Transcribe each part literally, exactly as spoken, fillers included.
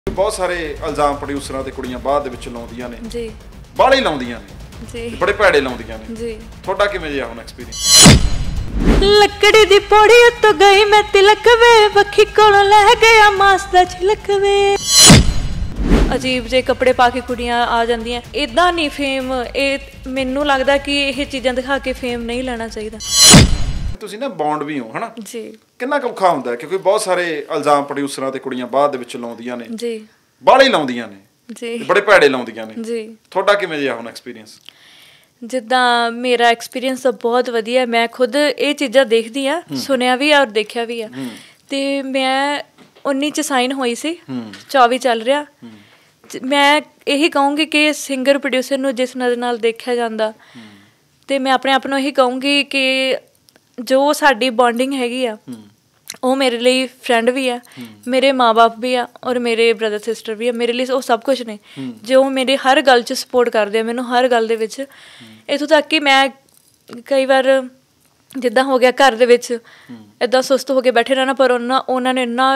बहुत सारे इल्जाम प्रोड्यूसरां ते कुड़ियां बाद दे विच लाउंदियां ने जी बाले ही लाउंदियां ने जी बड़े भैड़े लाउंदियां ने जी थोड़ा किवें जिहा हुण एक्सपीरियंस लकड़ी दी पौड़ी उत्तों गई मैं तिलक वे वखी कोलों लै गया मास दा छिलक वे अजीब जे कपड़े पा के कुड़ियां आ जांदियां इदां नहीं फेम ਇਹ ਮੈਨੂੰ ਲੱਗਦਾ ਕਿ ਇਹ ਚੀਜ਼ਾਂ ਦਿਖਾ ਕੇ ਫੇਮ ਨਹੀਂ ਲੈਣਾ ਚਾਹੀਦਾ ਤੁਸੀਂ ਨਾ ਬੌਂਡ ਵੀ ਹੋ ਹਨਾ ਜੀ ਕਿੰਨਾ ਕੁ ਔਖਾ ਹੁੰਦਾ ਕਿਉਂਕਿ ਬਹੁਤ ਸਾਰੇ ਇਲਜ਼ਾਮ ਪ੍ਰੋਡਿਊਸਰਾਂ ਤੇ ਕੁੜੀਆਂ ਬਾਅਦ ਦੇ ਵਿੱਚ ਲਾਉਂਦੀਆਂ ਨੇ ਜੀ ਬਾਲੇ ਹੀ ਲਾਉਂਦੀਆਂ ਨੇ ਜੀ ਬੜੇ ਭੈੜੇ ਲਾਉਂਦੀਆਂ ਨੇ ਜੀ ਤੁਹਾਡਾ ਕਿਵੇਂ ਜਿਹਾ ਹੁਣ ਐਕਸਪੀਰੀਅੰਸ ਜਿੱਦਾਂ ਮੇਰਾ ਐਕਸਪੀਰੀਅੰਸ ਤਾਂ ਬਹੁਤ ਵਧੀਆ ਮੈਂ ਖੁਦ ਇਹ ਚੀਜ਼ਾਂ ਦੇਖਦੀ ਆ ਸੁਣਿਆ ਵੀ ਆ ਔਰ ਦੇਖਿਆ ਵੀ ਆ ਤੇ ਮੈਂ ਉੱਨੀ ਚ ਸਾਈਨ ਹੋਈ ਸੀ ਚੌਵੀ ਚੱਲ ਰਿਹਾ ਮੈਂ ਇਹੀ ਕਹੂੰਗੀ ਕਿ ਸਿੰਗਰ ਪ੍ਰੋਡਿਊਸਰ ਨੂੰ ਜਿਸ ਨਜ਼ਰ ਨਾਲ ਦੇਖਿਆ ਜਾਂਦਾ ਤੇ ਮੈਂ ਆਪਣੇ ਆਪ ਨੂੰ ਇਹੀ ਕਹੂੰਗੀ ਕਿ ਜੋ ਸਾਡੀ ਬੌਂਡਿੰਗ ਹੈਗੀ ਆ ਉਹ ਮੇਰੇ ਲਈ ਫਰੈਂਡ ਵੀ ਆ ਮੇਰੇ ਮਾਂ-ਬਾਪ ਵੀ ਆ ਔਰ ਮੇਰੇ ਬ੍ਰਦਰ ਸਿਸਟਰ ਵੀ ਆ ਮੇਰੇ ਲਈ ਉਹ ਸਭ ਕੁਝ ਨੇ ਜੋ ਮੇਰੇ ਹਰ ਗੱਲ 'ਚ ਸਪੋਰਟ ਕਰਦੇ ਆ ਮੈਨੂੰ ਹਰ ਗੱਲ ਦੇ ਵਿੱਚ ਇੱਥੋਂ ਤੱਕ ਕਿ ਮੈਂ ਕਈ ਵਾਰ ਜਿੱਦਾਂ ਹੋ ਗਿਆ ਘਰ ਦੇ ਵਿੱਚ ਇੱਦਾਂ ਸੁਸਤ ਹੋ ਕੇ ਬੈਠੇ ਰਹਿਣਾ ਪਰ ਉਹਨਾਂ ਉਹਨਾਂ ਨੇ ਇੰਨਾ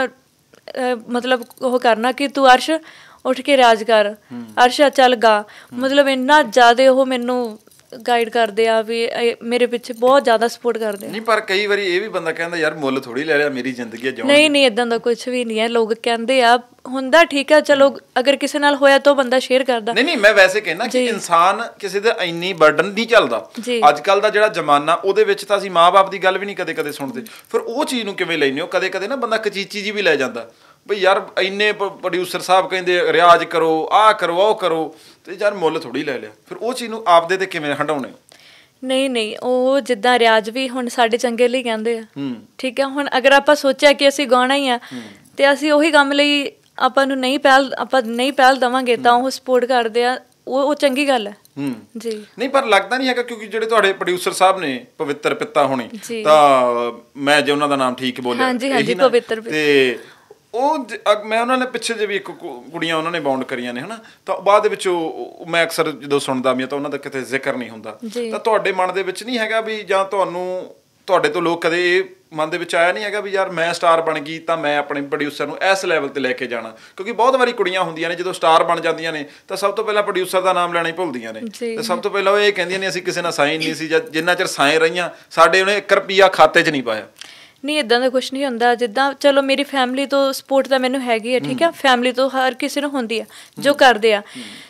ਮਤਲਬ ਉਹ ਕਰਨਾ ਕਿ ਤੂੰ ਅਰਸ਼ ਉੱਠ ਕੇ ਰਿਆਜ਼ ਕਰ ਅਰਸ਼ ਚੱਲ ਗਾ ਮਤਲਬ ਇੰਨਾ ਜ਼ਿਆਦਾ ਉਹ ਮੈਨੂੰ ਗਾਈਡ ਕਰਦੇ ਆ ਵੀ ਮੇਰੇ ਪਿੱਛੇ ਬਹੁਤ ਜ਼ਿਆਦਾ ਸਪੋਰਟ ਕਰਦੇ ਆ ਨਹੀਂ ਪਰ ਕਈ ਵਾਰੀ ਇਹ ਵੀ ਬੰਦਾ ਕਹਿੰਦਾ ਯਾਰ ਮੁੱਲ ਥੋੜੀ ਲੈ ਲਿਆ ਮੇਰੀ ਜ਼ਿੰਦਗੀ ਜਿਉਣ ਨਹੀਂ ਨਹੀਂ ਇਦਾਂ ਦਾ ਕੁਝ ਵੀ ਨਹੀਂ ਹੈ ਲੋਕ ਕਹਿੰਦੇ ਆ ਹੁੰਦਾ ਠੀਕ ਆ ਚਲੋ ਅਗਰ ਕਿਸੇ ਨਾਲ ਹੋਇਆ ਤਾਂ ਬੰਦਾ ਸ਼ੇਅਰ ਕਰਦਾ ਨਹੀਂ ਨਹੀਂ ਮੈਂ ਵੈਸੇ ਕਹਿੰਦਾ ਕਿ ਇਨਸਾਨ ਕਿਸੇ ਦਾ ਇੰਨੀ ਬਰਡਨ ਨਹੀਂ ਚੱਲਦਾ ਅੱਜ ਕੱਲ ਦਾ ਜਿਹੜਾ ਜ਼ਮਾਨਾ ਉਹਦੇ ਵਿੱਚ ਤਾਂ ਅਸੀਂ ਮਾਂ-ਬਾਪ ਦੀ ਗੱਲ ਵੀ ਨਹੀਂ ਕਦੇ ਕਦੇ ਸੁਣਦੇ ਫਿਰ ਉਹ ਚੀਜ਼ ਨੂੰ ਕਿਵੇਂ ਲੈਂਦੇ ਹੋ ਕਦੇ ਕਦੇ ਨਾ ਬੰਦਾ ਕਚੀਚੀ ਜੀ ਵੀ ਲੈ ਜਾਂਦਾ ਬਈ ਯਾਰ ਇੰਨੇ ਪ੍ਰੋਡਿਊਸਰ ਸਾਹਿਬ ਕਹਿੰਦੇ ਰਿਆਜ਼ ਕਰੋ ਆਹ ਕਰੋ ਉਹ ਕਰੋ ਤੇ ਯਾਰ ਮੁੱਲ ਥੋੜੀ ਲੈ ਲਿਆ ਫਿਰ ਉਹ ਚੀਜ਼ ਨੂੰ ਆਪਦੇ ਤੇ ਕਿਵੇਂ ਹਟਾਉਣੇ ਨਹੀਂ ਨਹੀਂ ਉਹ ਜਿੱਦਾਂ ਰਿਆਜ਼ ਵੀ ਹੁਣ ਸਾਡੇ ਚੰਗੇ ਲਈ ਕਹਿੰਦੇ ਆ ਠੀਕ ਹੈ ਹੁਣ ਅਗਰ ਆਪਾਂ ਸੋਚਿਆ ਕਿ ਅਸੀਂ ਗਾਉਣਾ ਹੀ ਆ ਤੇ ਅਸੀਂ ਉਹੀ ਕੰਮ ਲਈ ਆਪਾਂ ਨੂੰ ਨਹੀਂ ਪਹਿਲ ਆਪਾਂ ਨਹੀਂ ਪਹਿਲ ਦੇਵਾਂਗੇ ਤਾਂ ਉਹ ਸਪੋਰਟ ਕਰਦੇ ਆ ਉਹ ਉਹ ਚੰਗੀ ਗੱਲ ਹੈ ਜੀ ਨਹੀਂ ਪਰ ਲੱਗਦਾ ਨਹੀਂ ਹੈਗਾ ਕਿਉਂਕਿ ਜਿਹੜੇ ਤੁਹਾਡੇ ਪ੍ਰੋਡਿਊਸਰ ਸਾਹਿਬ ਨੇ ਪਵਿੱਤਰ ਪਿੱਤਾ ਹੋਣੇ ਤਾਂ ਮੈਂ ਜੇ ਉਹਨਾਂ ਦਾ ਨਾਮ ਠੀਕ ਬੋਲਿਆ ਹਾਂਜੀ ਹਾਂਜੀ ਪਵਿੱਤਰ ਤੇ ਉਹ ਮੈਂ ਉਹਨਾਂ ਨੇ ਪਿੱਛੇ ਜੇ ਵੀ ਇੱਕ ਕੁੜੀਆਂ ਉਹਨਾਂ ਨੇ ਬਾਉਂਡ ਕਰੀਆਂ ਨੇ ਹਨਾ ਤਾਂ ਬਾਅਦ ਦੇ ਵਿੱਚ ਉਹ ਮੈਂ ਅਕਸਰ ਜਦੋਂ ਸੁਣਦਾ ਵੀ ਤਾਂ ਉਹਨਾਂ ਦਾ ਕਿਤੇ ਜ਼ਿਕਰ ਨਹੀਂ ਹੁੰਦਾ ਤਾਂ ਤੁਹਾਡੇ ਮਨ ਦੇ ਵਿੱਚ ਨਹੀਂ ਹੈਗਾ ਵੀ ਜਾਂ ਤੁਹਾਨੂੰ ਤੁਹਾਡੇ ਤੋਂ ਲੋਕ ਕਦੇ ਇਹ ਮਨ ਦੇ ਵਿੱਚ ਆਇਆ ਨਹੀਂ ਹੈਗਾ ਵੀ ਯਾਰ ਮੈਂ ਸਟਾਰ ਬਣ ਗਈ ਤਾਂ ਮੈਂ ਆਪਣੇ ਪ੍ਰੋਡਿਊਸਰ ਨੂੰ ਇਸ ਲੈਵਲ ਤੇ ਲੈ ਕੇ ਜਾਣਾ ਕਿਉਂਕਿ ਬਹੁਤ ਵਾਰੀ ਕੁੜੀਆਂ ਹੁੰਦੀਆਂ ਨੇ ਜਦੋਂ ਸਟਾਰ ਬਣ ਜਾਂਦੀਆਂ ਨੇ ਤਾਂ ਸਭ ਤੋਂ ਪਹਿਲਾਂ ਪ੍ਰੋਡਿਊਸਰ ਦਾ ਨਾਮ ਲੈਣਾ ਹੀ ਭੁੱਲਦੀਆਂ ਨੇ ਤੇ ਸਭ ਤੋਂ ਪਹਿਲਾਂ ਉਹ ਇਹ ਕਹਿੰਦੀਆਂ ਨੇ ਅਸੀਂ ਕਿਸੇ ਨਾਲ ਸਾਈਨ ਨਹੀਂ ਸੀ ਜਾਂ ਜਿੰਨਾ ਚਿਰ ਸਾਈਨ ਰਹੀਆਂ ਸਾਡੇ ਉਹਨੇ ਇੱਕ ਰੁਪਈਆ ਖਾਤੇ 'ਚ ਨਹੀਂ ਪਾਇਆ ਨਹੀਂ ਇੱਦਾਂ ਦਾ ਕੁਛ ਨਹੀਂ ਹੁੰਦਾ ਜਿੱਦਾਂ ਚਲੋ ਮੇਰੀ ਫੈਮਿਲੀ ਤੋਂ ਸਪੋਰਟ ਤਾਂ ਮੈਨੂੰ ਹੈਗੀ ਆ ਠੀਕ ਆ ਫੈਮਿਲੀ ਤੋਂ ਹਰ ਕਿਸੇ ਨੂੰ ਹੁੰਦੀ ਆ ਜੋ ਕਰਦੇ ਆ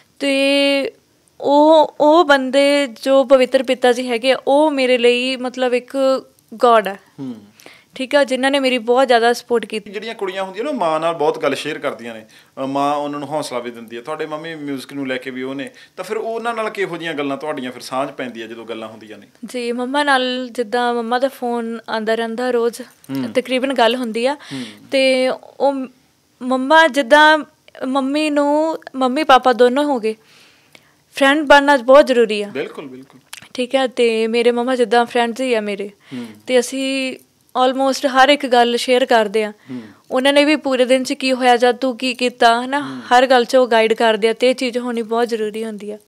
ਤੇ ਉਹ ਉਹ ਬੰਦੇ ਜੋ ਪਵਿੱਤਰ ਪਿਤਾ ਜੀ ਹੈਗੇ ਆ ਉਹ ਮੇਰੇ ਲਈ ਮਤਲਬ ਇੱਕ ਗੋਡ ਆ ਠੀਕ ਆ ਜਿਨ੍ਹਾਂ ਨੇ ਮੇਰੀ ਬਹੁਤ ਜ਼ਿਆਦਾ ਸਪੋਰਟ ਕੀਤੀ ਜਿਹੜੀਆਂ ਕੁੜੀਆਂ ਹੁੰਦੀਆਂ ਨਾ ਮਾਂ ਨਾਲ ਬਹੁਤ ਗੱਲ ਸ਼ੇਅਰ ਕਰਦੀਆਂ ਨੇ ਮਾਂ ਉਹਨਾਂ ਨੂੰ ਹੌਸਲਾ ਵੀ ਦਿੰਦੀ ਹੈ ਤੁਹਾਡੇ ਮੰਮੀ ਮਿਊਜ਼ਿਕ ਨੂੰ ਲੈ ਕੇ ਵੀ ਉਹ ਨੇ ਤਾਂ ਫਿਰ ਉਹਨਾਂ ਨਾਲ ਕਿਹੋ ਜਿਹੀਆਂ ਗੱਲਾਂ ਤੁਹਾਡੀਆਂ ਫਿਰ ਸਾਂਝ ਪੈਂਦੀ ਹੈ ਜਦੋਂ ਗੱਲਾਂ ਹੁੰਦੀਆਂ ਨੇ ਜੀ ਮੰਮਾ ਨਾਲ ਜਿੱਦਾਂ ਮੰਮਾ ਦਾ ਫੋਨ ਆਉਂਦਾ ਰਹਿੰਦਾ ਰੋਜ਼ ਤਕਰੀਬਨ ਗੱਲ ਹੁੰਦੀ ਆ ਤੇ ਉਹ ਮੰਮਾ ਜਿੱਦਾਂ ਮੰਮੀ ਨੂੰ ਮੰਮੀ ਪਾਪਾ ਦੋਨੋਂ ਹੋ ਗਏ ਫਰੈਂਡ ਬਣਨਾ ਬਹੁਤ ਜ਼ਰੂਰੀ ਆ ਬਿਲਕੁਲ ਬਿਲਕੁਲ ਠੀਕ ਹੈ ਤੇ ਮੇਰੇ ਮੰਮਾ ਜਿੱਦਾਂ ਫਰੈਂਡਸ ਹੀ ਆ ਮੇਰੇ ਤੇ ਅਸੀਂ ਆਲਮੋਸਟ ਹਰ ਇੱਕ ਗੱਲ ਸ਼ੇਅਰ ਕਰਦੇ ਆ ਉਹਨਾਂ ਨੇ ਵੀ ਪੂਰੇ ਦਿਨ 'ਚ ਕੀ ਹੋਇਆ ਜਾਂ ਤੂੰ ਕੀ ਕੀਤਾ ਹੈ ਨਾ ਹਰ ਗੱਲ 'ਚ ਉਹ ਗਾਈਡ ਕਰਦੇ ਆ ਤੇ ਇਹ ਚੀਜ਼ ਹੋਣੀ ਬਹੁਤ ਜ਼ਰੂਰੀ ਹੁੰਦੀ ਆ